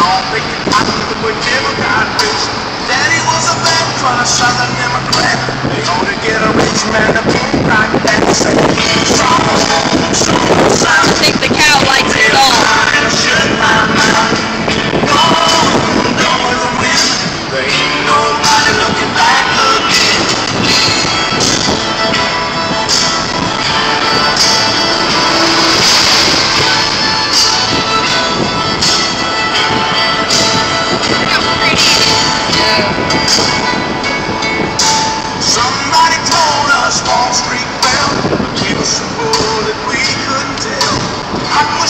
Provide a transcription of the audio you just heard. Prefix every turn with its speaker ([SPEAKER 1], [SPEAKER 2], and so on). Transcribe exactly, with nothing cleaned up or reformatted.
[SPEAKER 1] all picking cotton, but never got rich. Daddy was a man from a Southern Democrat. They only get a rich man to be right and say, strong, strong, strong.
[SPEAKER 2] I think the cow likes it all.
[SPEAKER 1] Shut my mouth. Gone, gone with the wind. There ain't nobody looking back again.
[SPEAKER 2] Look how pretty. Yeah.